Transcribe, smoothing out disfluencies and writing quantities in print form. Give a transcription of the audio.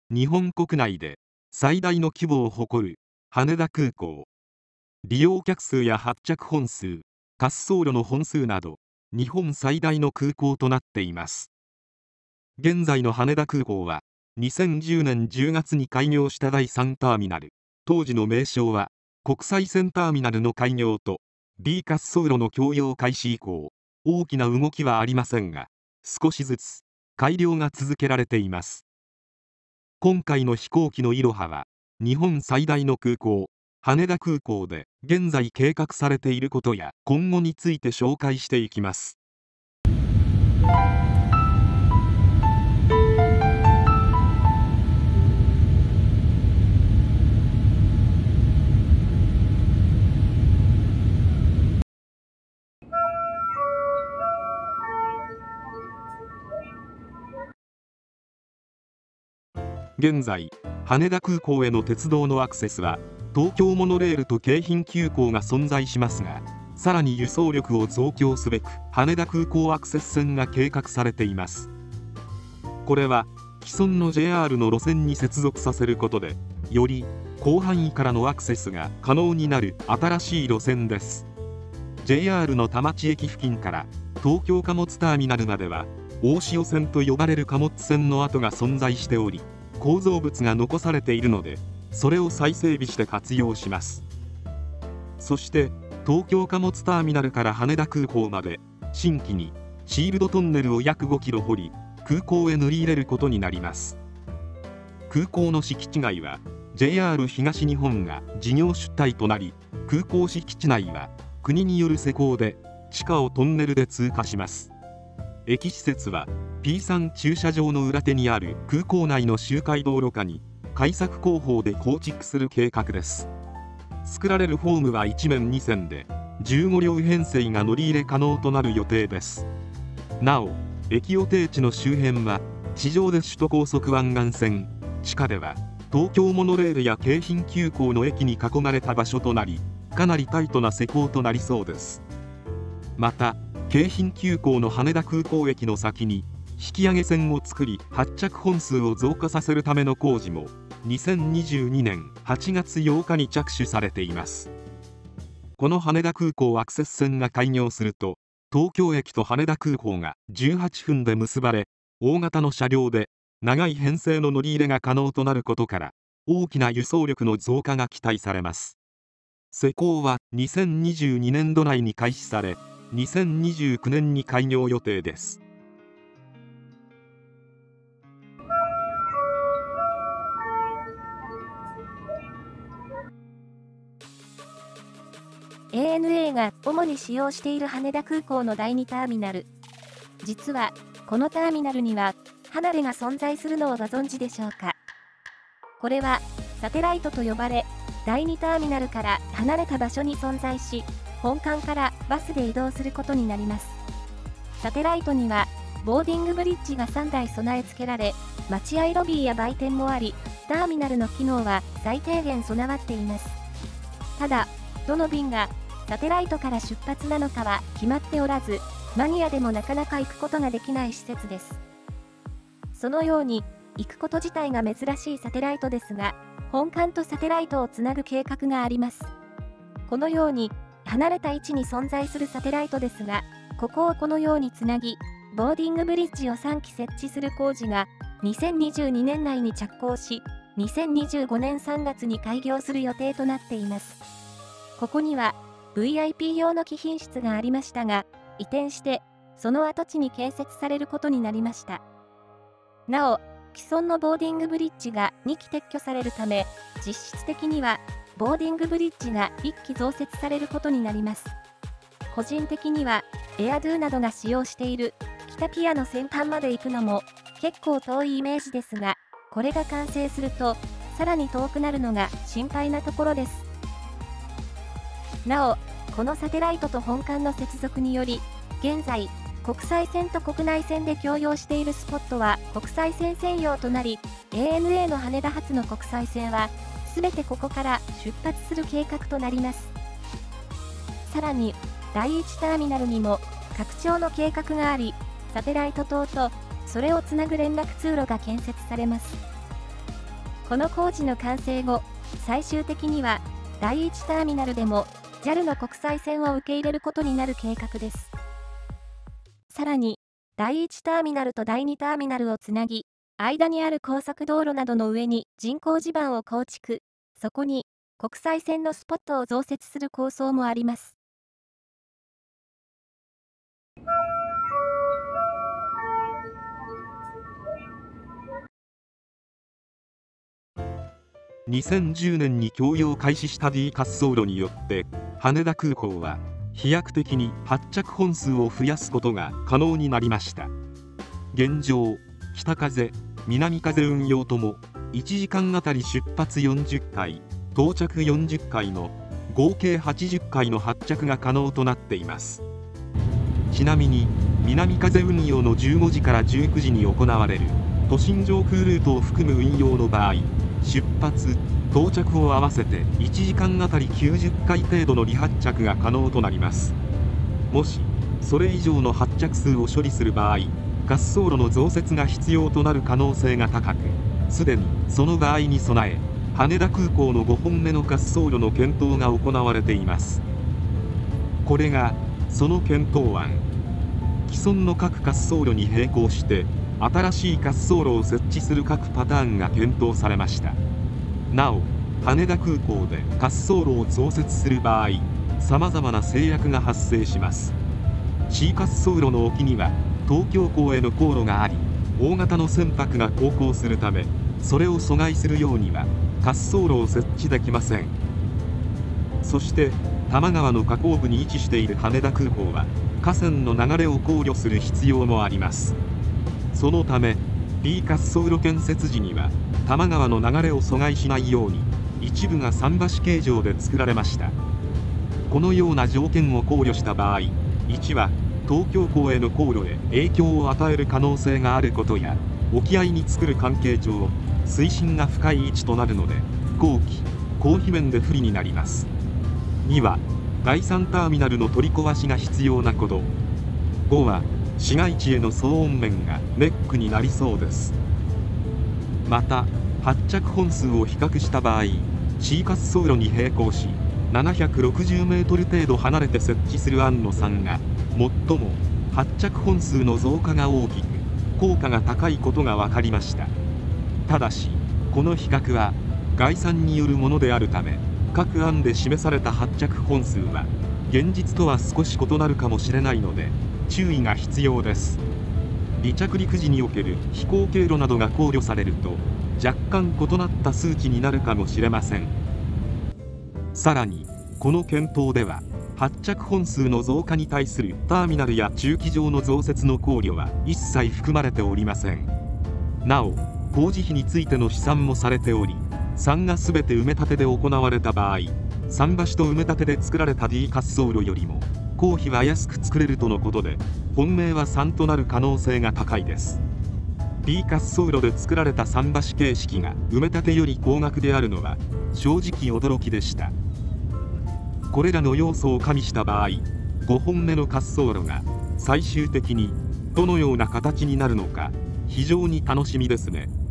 日本国内で最大の規模を誇る羽田空港。利用客数や発着本数、滑走路の本数など日本最大の空港となっています。現在の羽田空港は2010年10月に開業した第3ターミナル、当時の名称は国際線ターミナルの開業と B 滑走路の供用開始以降、大きな動きはありませんが、少しずつ改良が続けられています。今回の飛行機のいろはは、日本最大の空港、羽田空港で現在計画されていることや今後について紹介していきます。現在、羽田空港への鉄道のアクセスは東京モノレールと京浜急行が存在しますが、さらに輸送力を増強すべく羽田空港アクセス線が計画されています。これは既存の JR の路線に接続させることで、より広範囲からのアクセスが可能になる新しい路線です。 JR の田町駅付近から東京貨物ターミナルまでは大潮線と呼ばれる貨物線の跡が存在しており、構造物が残されているので、それを再整備して活用します。そして東京貨物ターミナルから羽田空港まで新規にシールドトンネルを約5キロ掘り、空港へ塗り入れることになります。空港の敷地外は JR 東日本が事業主体となり、空港敷地内は国による施工で地下をトンネルで通過します。駅施設は P3 駐車場の裏手にある空港内の周回道路下に開削工法で構築する計画です。作られるホームは1面2線で15両編成が乗り入れ可能となる予定です。なお、駅予定地の周辺は地上で首都高速湾岸線、地下では東京モノレールや京浜急行の駅に囲まれた場所となり、かなりタイトな施工となりそうです。また京浜急行の羽田空港駅の先に引き上げ線を作り、発着本数を増加させるための工事も2022年8月8日に着手されています。この羽田空港アクセス線が開業すると、東京駅と羽田空港が18分で結ばれ、大型の車両で長い編成の乗り入れが可能となることから、大きな輸送力の増加が期待されます。施工は2022年度内に開始され、2029年に開業予定です。 ANA が主に使用している羽田空港の第2ターミナル。実はこのターミナルには離れが存在するのをご存知でしょうか。これはサテライトと呼ばれ、第2ターミナルから離れた場所に存在し、本館からバスで移動することになります。サテライトにはボーディングブリッジが3台備え付けられ、待合ロビーや売店もあり、ターミナルの機能は最低限備わっています。ただ、どの便がサテライトから出発なのかは決まっておらず、マニアでもなかなか行くことができない施設です。そのように行くこと自体が珍しいサテライトですが、本館とサテライトをつなぐ計画があります。このように離れた位置に存在するサテライトですが、ここをこのようにつなぎ、ボーディングブリッジを3基設置する工事が2022年内に着工し、2025年3月に開業する予定となっています。ここには VIP 用の貴賓室がありましたが、移転してその跡地に建設されることになりました。なお、既存のボーディングブリッジが2基撤去されるため、実質的にはボーディングブリッジが1基増設されることになります。個人的にはエアドゥなどが使用している北ピアの先端まで行くのも結構遠いイメージですが、これが完成するとさらに遠くなるのが心配なところです。なお、このサテライトと本館の接続により、現在国際線と国内線で共用しているスポットは国際線専用となり、 ANA の羽田発の国際線は全てここから出発する計画となります。さらに第1ターミナルにも拡張の計画があり、サテライト塔とそれをつなぐ連絡通路が建設されます。 この工事の完成後、最終的には第1ターミナルでも JAL の国際線を受け入れることになる計画です。さらに、第1ターミナルと第2ターミナルをつなぎ、間にある高速道路などの上に人工地盤を構築、そこに国際線のスポットを増設する構想もあります。 2010年に供用開始した D 滑走路によって羽田空港は飛躍的に発着本数を増やすことが可能になりました。現状、北風、南風運用とも1時間あたり出発40回、到着40回の合計80回の発着が可能となっています。ちなみに南風運用の15時から19時に行われる都心上空ルートを含む運用の場合、出発・到着を合わせて1時間あたり90回程度の離発着が可能となります。もしそれ以上の発着数を処理する場合、滑走路の増設が必要となる可能性が高く、すでにその場合に備え羽田空港の5本目の滑走路の検討が行われています。これがその検討案。既存の各滑走路に並行して新しい滑走路を設置する各パターンが検討されました。なお、羽田空港で滑走路を増設する場合、さまざまな制約が発生します。C 滑走路の沖には東京港への航路があり、大型の船舶が航行するため、それを阻害するようには滑走路を設置できません。そして多摩川の河口部に位置している羽田空港は河川の流れを考慮する必要もあります。そのため B 滑走路建設時には多摩川の流れを阻害しないように一部が桟橋形状で作られました。このような条件を考慮した場合、1は東京港への航路へ影響を与える可能性があることや、沖合に作る関係上水深が深い位置となるので後期・公費面で不利になります。2は第3ターミナルの取り壊しが必要なこと。5は市街地への騒音面がネックになりそうです。また発着本数を比較した場合、 C 滑走路に並行し760メートル程度離れて設置する案の3が最も発着本数の増加が大きく効果が高いことが分かりました。ただしこの比較は概算によるものであるため、各案で示された発着本数は現実とは少し異なるかもしれないので注意が必要です。離着陸時における飛行経路などが考慮されると若干異なった数値になるかもしれません。さらにこの検討では発着本数の増加に対するターミナルや駐機場の増設の考慮は一切含まれておりません。なお工事費についての試算もされており、3が全て埋め立てで行われた場合、桟橋と埋め立てで作られた D 滑走路よりも工費は安く作れるとのことで、本命は3となる可能性が高いです。 B 滑走路で作られた桟橋形式が埋め立てより高額であるのは正直驚きでした。これらの要素を加味した場合、5本目の滑走路が最終的にどのような形になるのか非常に楽しみですね。